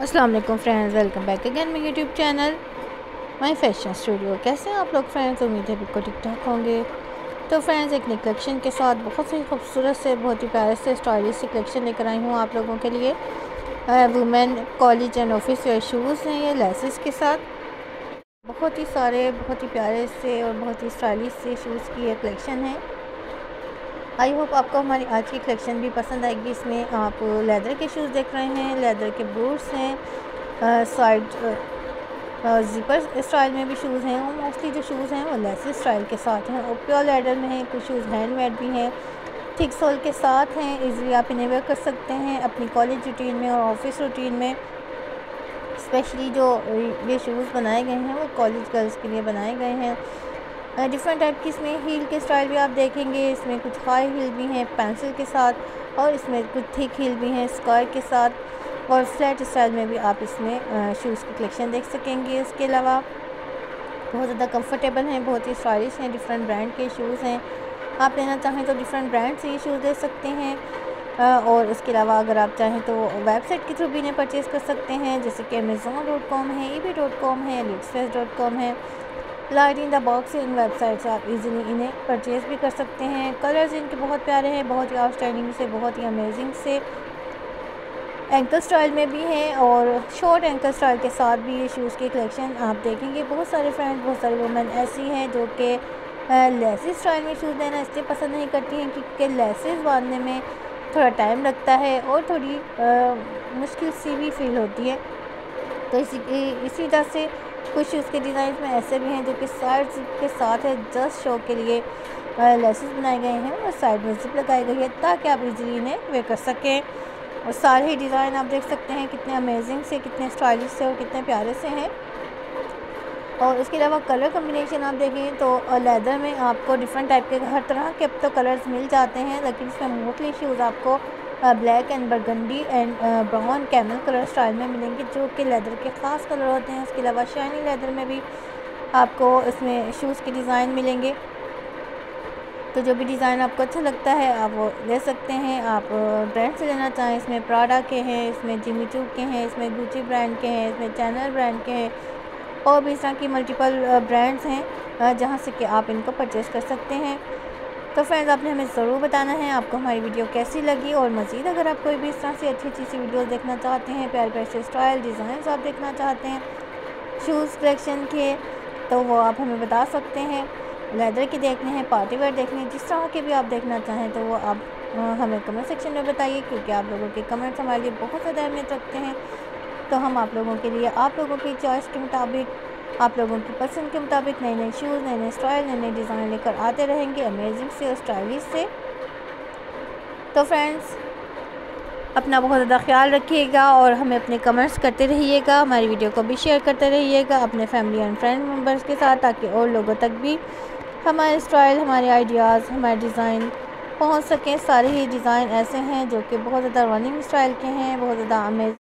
अस्सलाम वालेकुम friends, welcome back again my YouTube channel my fashion studio. कैसे हैं आप लोग फ्रेंड्स? उम्मीद है बिल्कुल ठीक ठाक होंगे। तो फ्रेंड्स, एक नई कलेक्शन के साथ बहुत ही खूबसूरत से, बहुत ही प्यारे से, स्टाइलिश से कलेक्शन लेकर आई हूँ आप लोगों के लिए। Women college and office wear shoes हैं ये लेसेस के साथ। बहुत ही सारे, बहुत ही प्यारे से और बहुत ही स्टाइलिश से शूज़ की ये कलेक्शन है। आई होप आपको हमारी आज की कलेक्शन भी पसंद आएगी। इसमें आप लेदर के शूज़ देख रहे हैं, लेदर के बूट्स हैं, साइड ज़िपर स्टाइल में भी शूज़ हैं, और मोस्टली जो शूज़ हैं वो लेसेस स्टाइल के साथ हैं और प्योर लेदर में हैं। कुछ शूज़ हैंडमेड भी हैं, थिक सोल के साथ हैं। इजीली आप इन्हें वेयर कर सकते हैं अपनी कॉलेज रूटीन में और ऑफिस रूटीन में। स्पेशली जो ये शूज़ बनाए गए हैं वो कॉलेज गर्ल्स के लिए बनाए गए हैं। डिफरेंट टाइप की इसमें हील के स्टाइल भी आप देखेंगे। इसमें कुछ हाई हील भी हैं पेंसिल के साथ, और इसमें कुछ थिक हील भी हैं स्क्वायर के साथ, और फ्लैट स्टाइल में भी आप इसमें शूज़ की कलेक्शन देख सकेंगे। इसके अलावा बहुत ज़्यादा कंफर्टेबल हैं, बहुत ही स्टाइलिश हैं, डिफरेंट ब्रांड के शूज़ हैं। आप लेना चाहें तो डिफरेंट ब्रांड से ये शूज़ ले सकते हैं। और इसके अलावा अगर आप चाहें तो वेबसाइट के थ्रू भी इन्हें परचेज़ कर सकते हैं, जैसे कि amazon.com है, ebay.com है, aliexpress.com है। लाइट इन द बॉक्स इन वेबसाइट से आप इजीली इन्हें परचेज़ भी कर सकते हैं। कलर्स इनके बहुत प्यारे हैं, बहुत ही आउटस्टैंडिंग से, बहुत ही अमेजिंग से। एंकल स्टाइल में भी हैं और शॉर्ट एंकल स्टाइल के साथ भी ये शूज़ की कलेक्शन आप देखेंगे। बहुत सारे फ्रेंड्स, बहुत सारी वुमेन ऐसी हैं जो कि लेसेस स्टाइल में शूज़ लेना इसलिए पसंद नहीं करती हैं क्योंकि लेसेस बांधने में थोड़ा टाइम लगता है और थोड़ी मुश्किल सी भी फील होती है। तो इसी वजह से कुछ शूज़ के डिज़ाइन में ऐसे भी हैं जो कि साइड जिप के साथ है, जस्ट शो के लिए लेसेस बनाए गए हैं और साइड में जिप लगाई गई है ताकि आप इजीली इन्हें वेयर कर सकें। और सारे ही डिज़ाइन आप देख सकते हैं कितने अमेजिंग से, कितने स्टाइलिश से और कितने प्यारे से हैं। और इसके अलावा कलर कम्बिनेशन आप देखें तो लेदर में आपको डिफरेंट टाइप के हर तरह के अब तो कलर्स मिल जाते हैं, लेकिन इसमें मोस्टली शूज़ आपको black and burgundy and brown camel colour style में मिलेंगे, जो कि लेदर के ख़ास कलर होते हैं। इसके अलावा शाइनी लेदर में भी आपको इसमें शूज़ के डिज़ाइन मिलेंगे। तो जो भी डिज़ाइन आपको अच्छा लगता है आप वो ले सकते हैं। आप ब्रांड से लेना चाहें, इसमें प्राडा के हैं, इसमें जिमी चू के हैं, इसमें गुची ब्रांड के हैं, इसमें चैनल ब्रांड के हैं, और भी इस तरह की मल्टीपल ब्रांड्स हैं जहाँ से कि आप इनको परचेज़ कर सकते हैं। तो फ्रेंड्स, आपने हमें ज़रूर बताना है आपको हमारी वीडियो कैसी लगी, और मज़ीद अगर आप कोई भी इस तरह से अच्छी अच्छी सी वीडियोज़ देखना चाहते हैं, प्यारे प्यारे से स्टाइल डिज़ाइन आप देखना चाहते हैं शूज़ कलेक्शन के, तो वो आप हमें बता सकते हैं। लेदर के देखने हैं, पार्टी वेयर देखने हैं, जिस तरह के भी आप देखना चाहें तो वो आप हमें कमेंट सेक्शन में बताइए, क्योंकि आप लोगों के कमेंट्स हमारे लिए बहुत ज़्यादा अहमियत रखते हैं। तो हम आप लोगों के लिए, आप लोगों की चॉइस के मुताबिक, आप लोगों की पसंद के मुताबिक नए नए शूज़, नए नए स्टाइल, नए नए डिज़ाइन लेकर आते रहेंगे, अमेजिंग से और स्टाइलिश से। तो फ्रेंड्स, अपना बहुत ज़्यादा ख्याल रखिएगा और हमें अपने कमेंट्स करते रहिएगा। हमारी वीडियो को भी शेयर करते रहिएगा अपने फैमिली एंड फ्रेंड मेम्बर्स के साथ, ताकि और लोगों तक भी हमारे स्टाइल, हमारे आइडियाज़, हमारे डिज़ाइन पहुंच सकें। सारे ही डिज़ाइन ऐसे हैं जो कि बहुत ज़्यादा रनिंग स्टाइल के हैं, बहुत ज़्यादा अमेजिंग